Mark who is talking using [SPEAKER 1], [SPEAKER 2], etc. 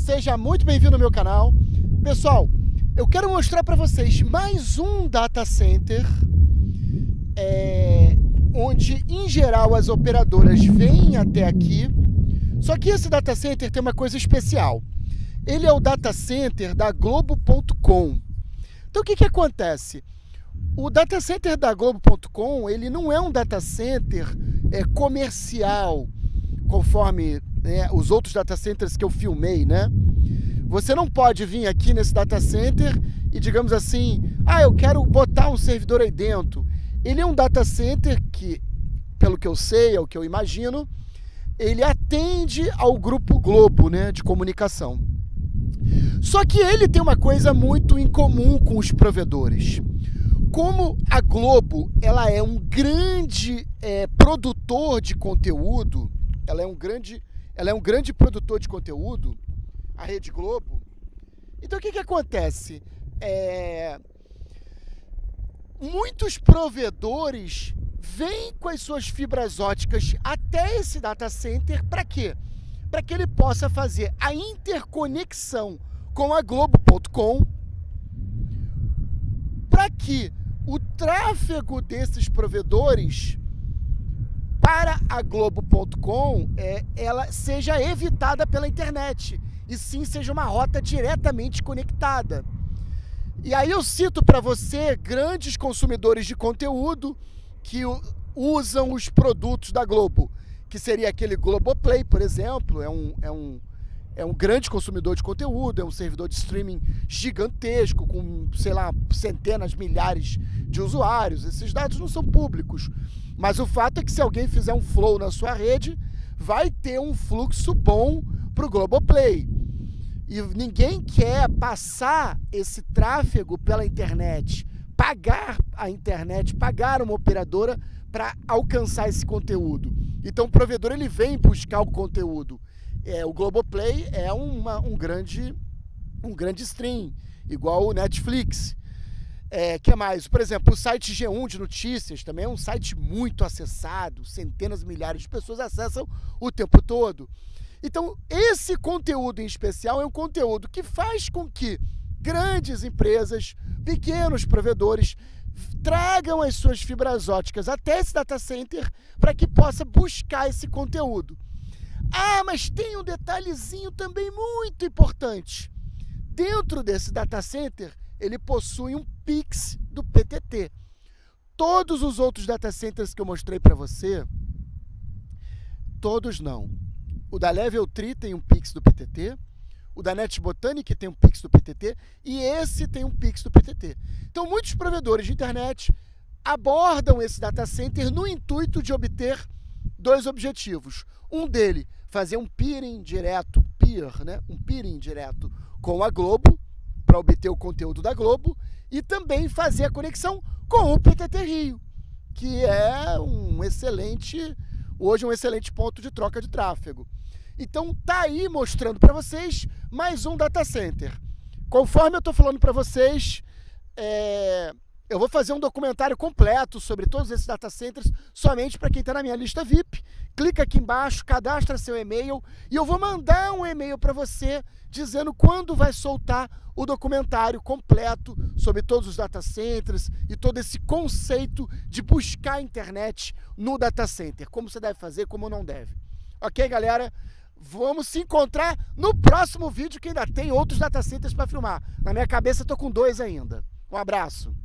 [SPEAKER 1] Seja muito bem-vindo ao meu canal. Pessoal, eu quero mostrar para vocês mais um data center onde, em geral, as operadoras vêm até aqui. Só que esse data center tem uma coisa especial. Ele é o data center da Globo.com. Então, o que acontece? O data center da Globo.com, ele não é um data center comercial, conforme os outros data centers que eu filmei, né? Você não pode vir aqui nesse data center e, digamos assim, eu quero botar um servidor aí dentro. Ele é um data center que, pelo que eu sei, é o que eu imagino, ele atende ao Grupo Globo, né, de comunicação. Só que ele tem uma coisa muito em comum com os provedores. Como a Globo, ela é um grande produtor de conteúdo, ela é um grande produtor de conteúdo, a Rede Globo. Então o que acontece? Muitos provedores vêm com as suas fibras óticas até esse data center para quê? Para que ele possa fazer a interconexão com a Globo.com, para que o tráfego desses provedores para a Globo.com ela seja evitada pela internet, e sim seja uma rota diretamente conectada. E aí eu cito para você grandes consumidores de conteúdo que usam os produtos da Globo, que seria aquele Globoplay, por exemplo, é um grande consumidor de conteúdo, é um servidor de streaming gigantesco, com, sei lá, centenas, milhares de usuários. Esses dados não são públicos, mas o fato é que se alguém fizer um flow na sua rede, vai ter um fluxo bom para o Globoplay. E ninguém quer passar esse tráfego pela internet, pagar a internet, pagar uma operadora para alcançar esse conteúdo. Então o provedor ele vem buscar o conteúdo. O Globoplay é um grande stream, igual o Netflix. Que mais? Por exemplo, o site G1 de notícias também é um site muito acessado, centenas de milhares de pessoas acessam o tempo todo. Então, esse conteúdo em especial é um conteúdo que faz com que grandes empresas, pequenos provedores, tragam as suas fibras óticas até esse data center para que possa buscar esse conteúdo. Mas tem um detalhezinho também muito importante. Dentro desse data center, ele possui um Pix do PTT. Todos os outros data centers que eu mostrei para você, todos não. O da Level 3 tem um Pix do PTT, o da NetBotanic tem um Pix do PTT e esse tem um Pix do PTT. Então, muitos provedores de internet abordam esse data center no intuito de obter dois objetivos. Um dele, fazer um peering direto, um peering direto com a Globo, para obter o conteúdo da Globo, e também fazer a conexão com o PTT Rio, que é hoje um excelente ponto de troca de tráfego. Então tá aí mostrando para vocês mais um data center. Conforme eu estou falando para vocês, eu vou fazer um documentário completo sobre todos esses data centers, somente para quem está na minha lista VIP. Clica aqui embaixo, cadastra seu e-mail e eu vou mandar um e-mail para você dizendo quando vai soltar o documentário completo sobre todos os data centers e todo esse conceito de buscar a internet no data center. Como você deve fazer, como não deve. Ok, galera? Vamos se encontrar no próximo vídeo, que ainda tem outros data centers para filmar. Na minha cabeça eu tô com 2 ainda. Um abraço.